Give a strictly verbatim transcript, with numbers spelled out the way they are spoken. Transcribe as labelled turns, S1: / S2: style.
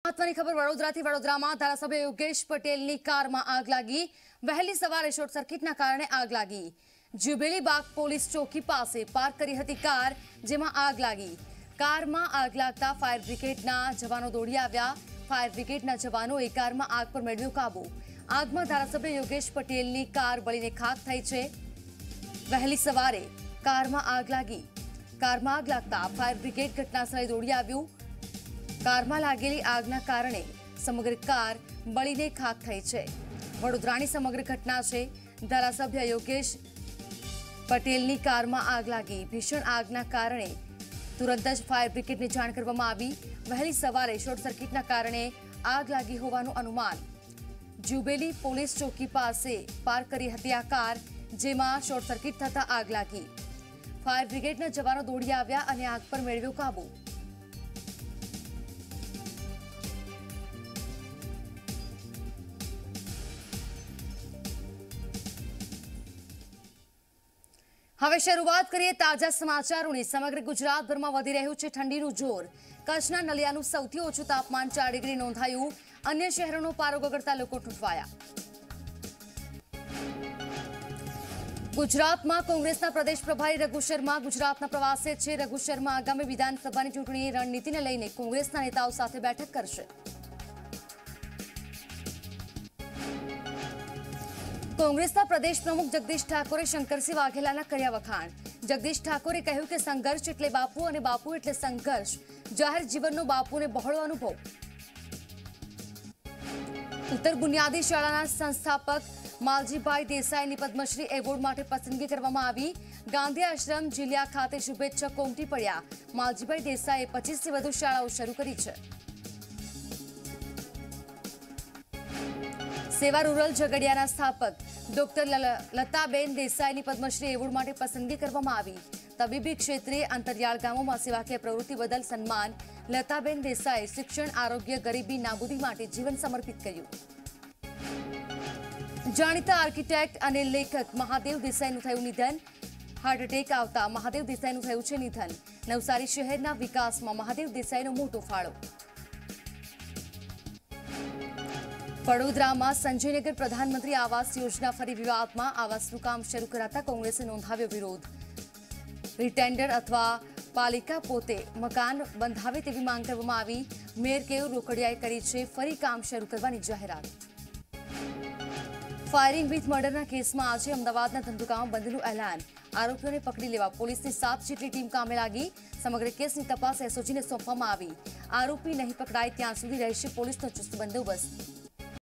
S1: મહત્વની ખબર વડોદરાથી વડોદરામાં ધારાસભ્ય યોગેશ પટેલની કારમાં આગ લાગી। વહેલી સવારે શોર્ટ સર્કિટના કારણે આગ લાગી। જ્યુબિલી બાગ પોલીસ ચોકી પાસે પાર્ક કરી હતી કાર, જેમાં આગ લાગી। કારમાં આગ લાગતા ફાયર બ્રિગેડના જવાનો દોડી આવ્યા। ફાયર બ્રિગેડના જવાનોએ કારમાં આગ પર મેળવ્યો કાબુ। આગમાં ધારાસભ્ય યોગેશ પટેલની કાર બળીને ખાખ થઈ છે। વહેલી સવારે કારમાં આગ લાગી। કારમાં આગ લાગતા ફાયર બ્રિગેડ ઘટનાસ્થળે દોડી આવ્યું। કારમાં लागेली આગના કારણે સમગ્ર કાર બળીને ખાખ થઈ છે। વડોદરાની સમગ્ર ઘટના છે। ધારાસભ્ય યોગેશ પટેલની કારમાં આગ લાગી। ભીષણ આગના કારણે તુરંત જ ફાયર બ્રિગેડને જાણ કરવામાં આવી। વહેલી સવારે શોર્ટ સર્કિટના કારણે આગ લાગી હોવાનું અનુમાન। જ્યુબિલી પોલીસ ચોકી પાસે પાર્ક કરી હતી આ કાર, જેમાં શોર્ટ સર્કિટ થતા આગ લાગી। ફાયર બ્રિગેડના જવાનો દોડી આવ્યા અને આગ પર મેળવ્યો કાબુ। હવે શરૂઆત કરીએ તાજા સમાચારોની। સમગ્ર ગુજરાતભરમાં વધી રહ્યું છે ઠંડીનું જોર। કચ્છના નલિયાનું સૌથી ઓછું તાપમાન ચાર ડિગ્રી નોંધાયું। અન્ય શહેરોનો પારો ગગડતા લોકો ઠૂંઠવાયા। ગુજરાતમાં કોંગ્રેસના પ્રદેશ પ્રભારી રઘુ શર્મા ગુજરાતના પ્રવાસે છે। રઘુ શર્મા આગામી વિધાનસભાની ચૂંટણી રણનીતિને લઈને કોંગ્રેસના નેતાઓ સાથે બેઠક કરશે। કોંગ્રેસના પ્રદેશ પ્રમુખ જગદીશ ઠાકોરે શંકરસિંહ વાઘેલાના કર્યા વખાણ। જગદીશ ઠાકોરે કહ્યું કે સંઘર્ષ એટલે બાપુ અને બાપુ એટલે સંઘર્ષ। જાહેર જીવનનો બાપુને બહોળો અનુભવ। ઉત્તર બુનિયાદી શાળાના સંસ્થાપક માલજીભાઈ દેસાઈની પદ્મશ્રી એવોર્ડ માટે પસંદગી કરવામાં આવી। ગાંધી આશ્રમ જીલિયા ખાતે શુભેચ્છકો ઉમટી પડ્યા। માલજીભાઈ દેસાઈએ પચીસ થી વધુ શાળાઓ શરૂ કરી છે। સેવા રૂરલ ઝઘડિયાના સ્થાપક ડોક્ટર લતાબેન દેસાઈની પદ્મશ્રી એવોર્ડ માટે પસંદગી કરવામાં આવી। તબીબી ક્ષેત્રે અંતરિયાળ ગામોમાં સેવાકીય પ્રવૃત્તિ બદલ સન્માન। લતાબેન દેસાઈએ શિક્ષણ, આરોગ્ય, ગરીબી નાબૂદી માટે જીવન સમર્પિત કર્યું। જાણીતા આર્કિટેક્ટ અને લેખક મહાદેવ દેસાઈનું થયું નિધન। હાર્ટ એટેક આવતા મહાદેવ દેસાઈનું થયું છે નિધન। નવસારી શહેરના વિકાસમાં મહાદેવ દેસાઈનો મોટો ફાળો। વડોદરામાં સંજયનગર પ્રધાનમંત્રી આવાસ યોજના ફરી વિવાદમાં। આવાસનું કામ શરૂ કરાતા કોંગ્રેસે નોંધાવ્યો વિરોધ। રીટેન્ડર અથવા પાલિકા પોતે મકાન બંધાવે તેવી માંગ કરવામાં આવી। મેયર કેયુર રોકડિયાએ કરી છે ફરી કામ શરૂ કરવાની જાહેરાત। ફાયરિંગ વિથ મર્ડરના કેસમાં આજે અમદાવાદના ધંધુકામાં બંધનું એલાન। આરોપીઓને પકડી લેવા પોલીસની સાત જેટલી ટીમ કામે લાગી। સમગ્ર કેસની તપાસ એસઓજીને સોંપવામાં આવી। આરોપી નહીં પકડાય ત્યાં સુધી રહેશે પોલીસનો ચુસ્ત બંદોબસ્ત।